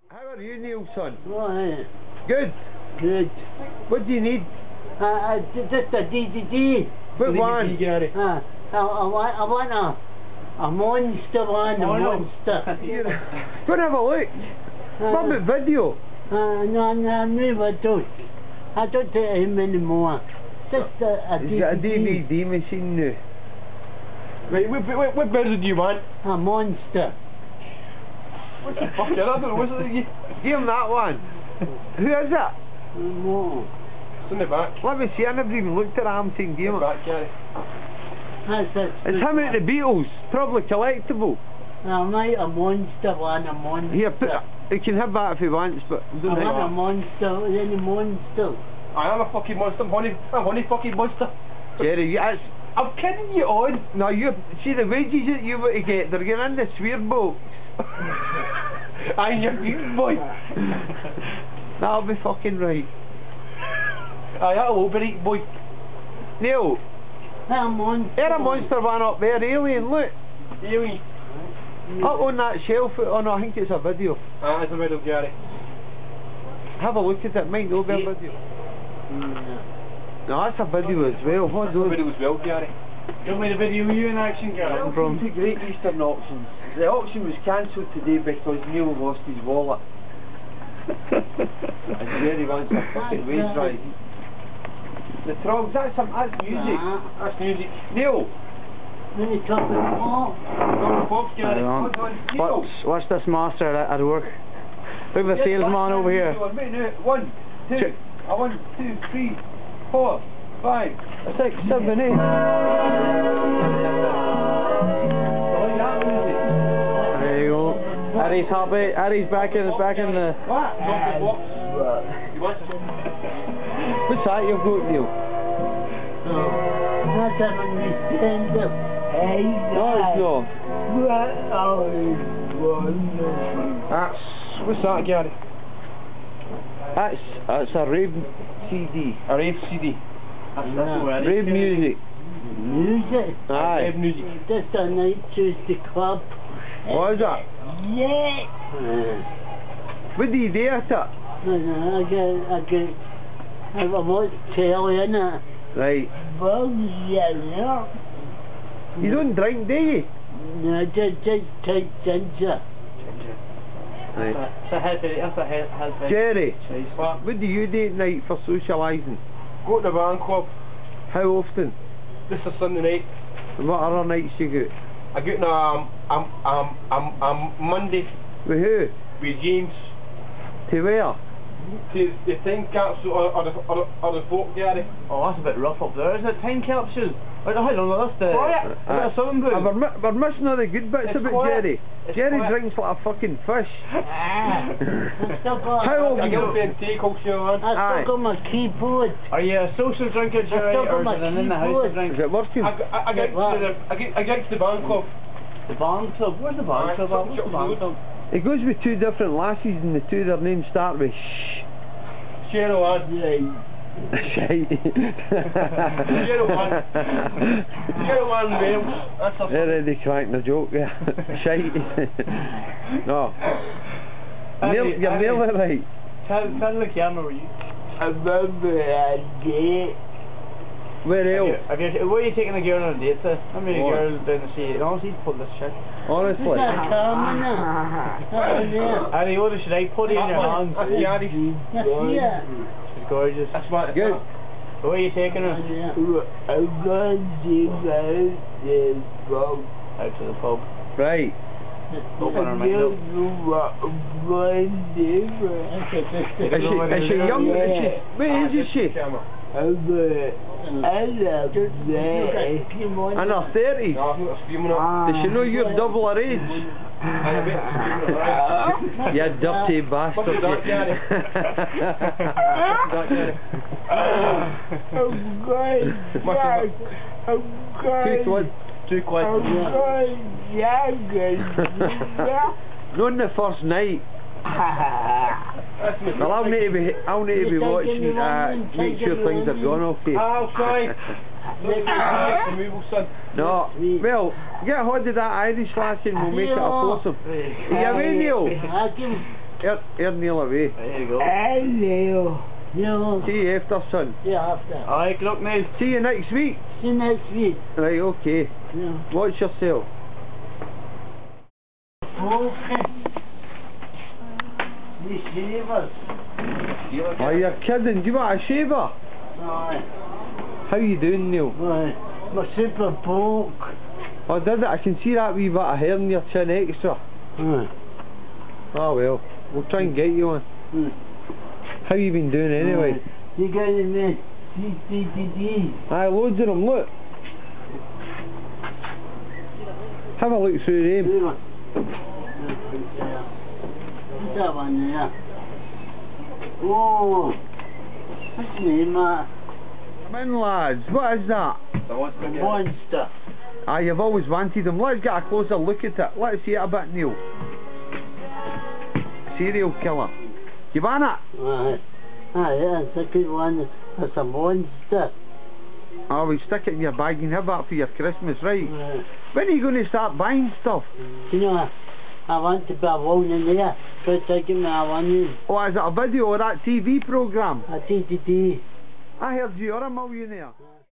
How are you, Neil, son? Right. Good. Good. What do you need? Just a DVD. What one? Gerry. I want a monster one, a monster. Go and have a look. What about video? No, I don't take him anymore. Just a DVD. He's got a DVD machine now. Right, what version do you want? A monster. What the fuck? I don't know. What's it? Give him that one. Who is it? No. It's in the back. Let me see. I never even looked at it. I'm saying give In him the it. back, Gerry. It's him at the Beatles. Probably collectible. I might a monster one, a monster. Here, he can have that if he wants, but I want a monster, any monster. I am a fucking monster. I'm honey fucking monster. Gerry, I'm kidding you on. no, you see the wages that you were to get. They're getting in the swear box. I'm your big boy. That'll be fucking right. Aye, that'll be right, boy. Neil, A monster. there's a monster one up there, alien. Look, Alien. up on that shelf. Oh no, I think it's a video. Ah, it's a video, Gerry. Have a look at it. Might not be a video. No, that's a video as well. What's It's a those? video as well, Gerry. Give me the video of you in action, Gerry. From to Great Eastern Auctions. The auction was cancelled today because Neil lost his wallet. And Gerry wants a fucking wage rise. The Trogs, that's music. That's music. Neil. When you talk about Bob, Gerry. Hang on. Neil. What's this master at work? Look at the salesman over here. 1, 2, 1, 2, 3, 4, 5, 6, 7, 8. There you go. Eddie's happy. Eddie's back in the. What? You want it? What's that you've got, Neil? that's a understander. Hey, No, That's... What's that, Gerry? that's a rave CD. A rave CD. Rave music. music. Aye. Rave music. Just a night choose the club. What is that? Yeah. What do you do at it? I watch telly in it. Right. Well, yeah. You don't drink, do you? No, just take ginger. Right. That's a head. Jerry, What? what do you do at night for socialising? Go to the band club. How often? This is Sunday night. And what other nights you go? I get Monday With who? with James To where? to the time capsule or the folk, Gerry. Oh, that's a bit rough up there. Is it time capsule? How long is this? Quiet. Is it a swimming pool? We're missing all the good bits It's about quiet. Jerry. It's Jerry quiet. drinks like a fucking fish. I've still got, How I old get you? up and take all shit on. Aye. I've still got my keyboard. Are you a social drinker, Jerry, still got or my is it in the house to drink? Is it working? I get to the band club. The barn club? Where's the barn club at? What's the barn club? He goes with two different lasses and the two their names start with shh. Cheryl on. Shite. Cheryl on Wales. That's a They're already cracking the joke, yeah. Shite. No. You're nearly right. Tell the camera where you... I remember a day. Where else? Where are you taking a girl on a date to? How many What? girls down the street? Honestly, put this shit. Honestly. Is that coming now? Annie, what should I put in your hand? That's Gerry. Yeah. She's gorgeous. That's what Good. Where are you taking her? I'm going to go to the pub. Out to the pub. Right. Open her mind up. Is she young? What age is she? In her 30s. No, I'm not screaming up. Does she know you're double her age? You dirty bastard. What's that, Gerry? What's that, Gerry? Too quick. Not on the first night. Well, I'll need to be watching, make sure things are going okay. I'll try. Removal, son. No, well, get hold of that Irish lassie and we'll make it a foursome. Are you away, Neil? Here Neil away. There you go. Hello. No. See you after, son. Yeah, after. Alright, look, Neil. See you next week. See you next week. Right, okay. No. Watch yourself. Okay. The shavers. Oh, you're kidding. Do you want a shaver? Aye. How you doing, Neil? Aye. My super broke. Oh, did it? I can see that wee bit of hair in your chin extra. Aye. Oh well, we'll try and get you one. How you been doing anyway? You got it, man. CCTD. Aye, loads of them, look. Have a look through them. That one there. Oh, what's the name, Matt? Come in, lads. What is that? Monster. Ah, you've always wanted them. Let's get a closer look at it. Let's see it a bit, Neil. Serial killer. You want it? Aye. Aye, yeah, it's a good one. It's a monster. Oh, we stick it in your bag and have that for your Christmas, right? Aye. When are you going to start buying stuff? You know, I want to be alone in there. So take me one. Oh, is it a video or that TV programme? A TTT. I heard you're a millionaire.